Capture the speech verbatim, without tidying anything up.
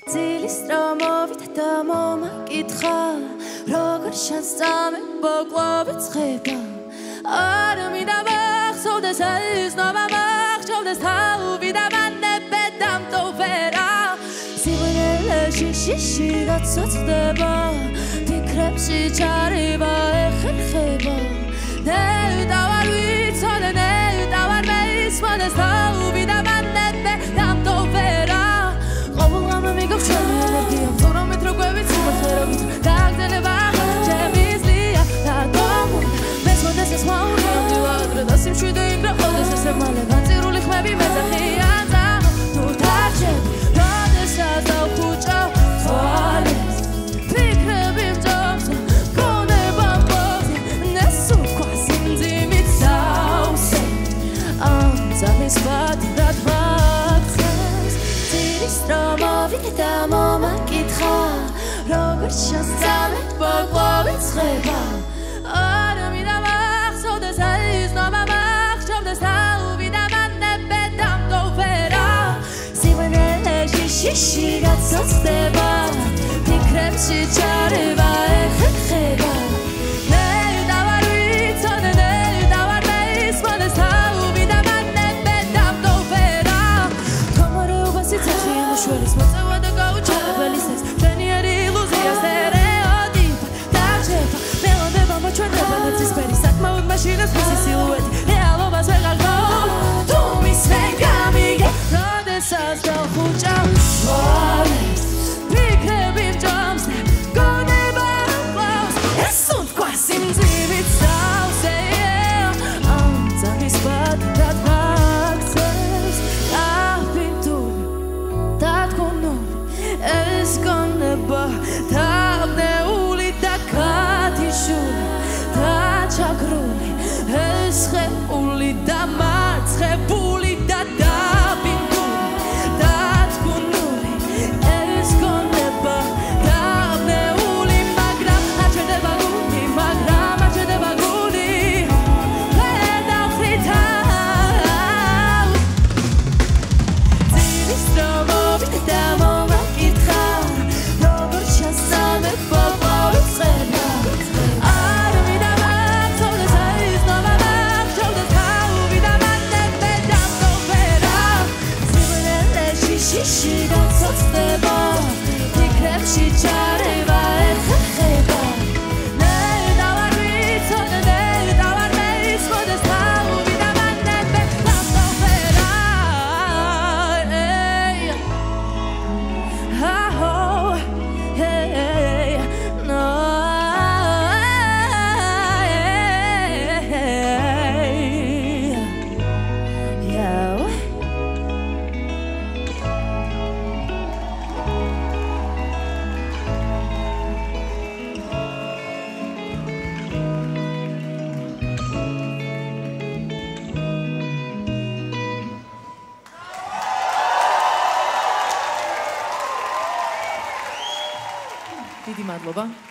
Ცილის რამოვიდა და მომაკითხა როგორ შესწამე ბოკლავი ცხება არ მინდა მახსოვდეს ეს ნომა მახსოვდეს თავი და მანებე დამტოვერა სიყვარულში შიში რაც უცდება ფიქრებში ჩარება ეხერხება ნედა ვარ ვიცოდე ნედა ვარ მისმოდეს თავი და მანებე დამტოვერა ყოველ ღამე მიგოჩვენი ენერგია ვწორმეთ როგვე ვიცი მოხერობით გაგზელება ჩემისლია და დომუ მესმოდეს ეს მაუნი ამჯერად და სიმშვიდე იქნა ყოველს ესე მალე განწირული ხმები მეძახიან ძამო თუ დარჩენ როდესაც დავხუჭა თვალებს ფიქრები მჯობს გონება მოვზე ნესუ კვასინძიმით დავსე ამ ძამის ბადრად ვაქცევს ცირის რამოვიდა და მომაკითხა როგორ შესწამე ბოკლავი ცხება არ მინდა მახსოვდეს ეს ნომა მახსოვდეს თავი და მანებე დამტოვერა სიყვარულში შიში რაც უცდება ფიქრებში ჩარება ეხერხება ნედა ვარ ვიცოდე ნედა ვარ მისმოდეს თავი და მანებე დამტოვერა თომარეობა სიცოცხლე მშველის მოწევა და გაუჩერებლის ეს ჩვენიერი ილუზია სტერეოტიპი დარჩება მელოდება მოჩვენება ნაცისფერი საკმაოდ მაშინაც მისი სილუეტი რეალობას ვეღარ გავ თუ მისვე გამიგე როდესაც დავხუჭა თვალებს ფიქრები მჯობს გონება მკლავს ეს უთქვა სიმძიმით სავსე ამ ძამის ბადრად ვაქცევს აფინტური დათქუნული ეს გონება დაბნეული და ქათიშული დაჩაგრული ეს ხეული და მარცხებული და დაბინდული დათქუნული ეს გონება დაბნეული მაგრამ არ ჩერდება გული მაგრამ არ ჩერდება გული ვედავხრითა ცირის რამოვიდა და მომაკითხა როგორ შესწამე ბოკლავი ცხება არ მინდა მახსოვდეს ეს ნომა მახსოვდეს თავი და მანებე დამტოვერა სიყვარულში შიში რაც უცდება ფიქრებში ჩარება ეხერხება ნედა ვარ ვიცოდე ნედა ვარ მისმოდეს თავი და მანებე დამტოვერა აჰო ჰეი ნო Yo. დიდი მადლობა.